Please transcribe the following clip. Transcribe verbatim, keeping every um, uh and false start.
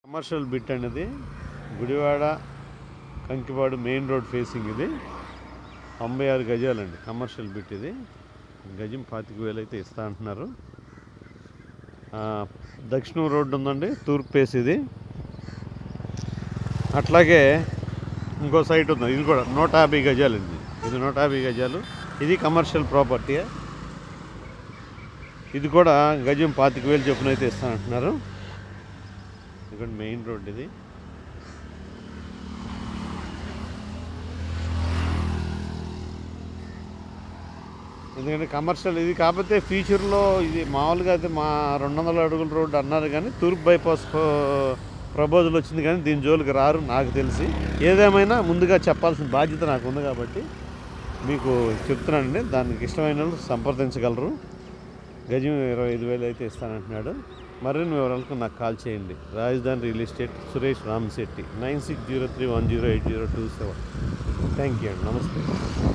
Commercial bit అనేది Gudivada Kankipadu main road facing. ఇది తొంభై ఆరు గజాలండి కమర్షియల్ బిట్. ఇది గజం పాతిక వేలు అయితే ఇస్తా అంటున్నారు. దక్షిణం రోడ్డు ఉందండి, తూర్పు ఫేస్ ఇది. అట్లాగే ఇంకో సైట్ ఉంది, ఇది కూడా నూట యాభై గజాలండి. ఇది నూట యాభై గజాలు. ఇది కమర్షియల్ ప్రాపర్టీ. ఇది కూడా గజం పాతిక వేలు చొప్పున అయితే ఇస్తా అంటున్నారు. ఇక్కడ మెయిన్ రోడ్ ఇది. ఎందుకంటే కమర్షియల్ ఇది కాకపోతే ఫ్యూచర్లో ఇది మామూలుగా అయితే మా రెండు వందల అడుగుల రోడ్డు అన్నారు, కానీ తూర్పు బైపాస్ ప్రపోజల్ వచ్చింది, కానీ దీని జోలికి రారు నాకు తెలిసి. ఏదేమైనా ముందుగా చెప్పాల్సిన బాధ్యత నాకు ఉంది కాబట్టి మీకు చెప్తున్నానండి. దానికి ఇష్టమైన వాళ్ళు సంప్రదించగలరు. గజం ఇరవై ఐదు వేలు అయితే ఇస్తానంటున్నాడు. మరిన్ని వివరాలకు నాకు కాల్ చేయండి. Rajadhani real estate, Suresh Ramasetti, nine six zero three one zero eight zero two seven. Thank you అండి. నమస్తే.